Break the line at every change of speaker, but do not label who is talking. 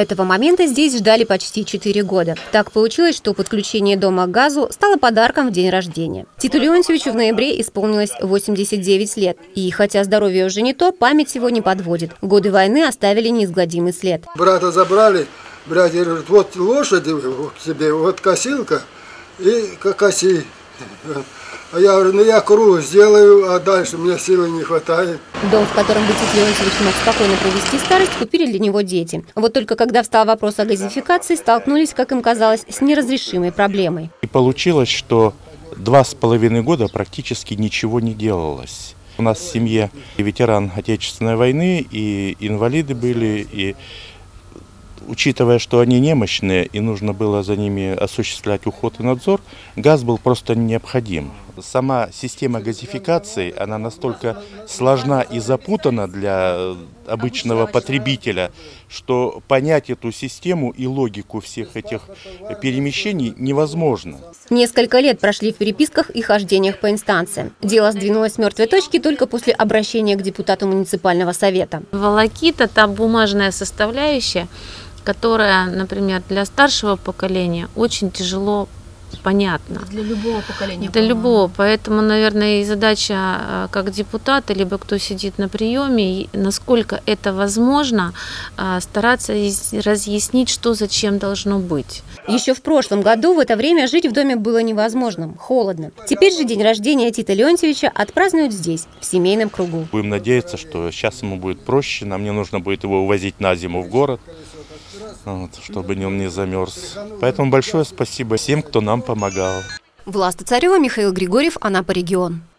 Этого момента здесь ждали почти 4 года. Так получилось, что подключение дома к газу стало подарком в день рождения. Титу Леонтьевичу в ноябре исполнилось 89 лет. И хотя здоровье уже не то, память его не подводит. Годы войны оставили неизгладимый след.
Брата забрали, брат говорит, вот лошадь к тебе, вот косилка и коси. А я говорю, ну я круг сделаю, а дальше мне силы не хватает.
Дом, в котором бы Тит Леонтьевич мог спокойно провести старость, купили для него дети. Вот только когда встал вопрос о газификации, столкнулись, как им казалось, с неразрешимой проблемой.
И получилось, что 2,5 года практически ничего не делалось. У нас в семье и ветеран Отечественной войны, и инвалиды были, и учитывая, что они немощные и нужно было за ними осуществлять уход и надзор, газ был просто необходим. Сама система газификации, она настолько сложна и запутана для обычного потребителя, что понять эту систему и логику всех этих перемещений невозможно.
Несколько лет прошли в переписках и хождениях по инстанциям. Дело сдвинулось с мертвой точки только после обращения к депутату муниципального совета.
Волокита, та бумажная составляющая, которая, например, для старшего поколения очень тяжело понятно.
Для любого поколения.
Для любого. Поэтому, наверное, и задача как депутата, либо кто сидит на приеме, насколько это возможно, стараться разъяснить, что зачем должно быть.
Еще в прошлом году в это время жить в доме было невозможным, холодно. Теперь же день рождения Тита Леонтьевича отпразднуют здесь, в семейном кругу.
Будем надеяться, что сейчас ему будет проще, нам не нужно будет его увозить на зиму в город, чтобы он не замерз. Поэтому большое спасибо всем, кто нам помогал.
Власта Царева, Михаил Григорьев, Анапа регион.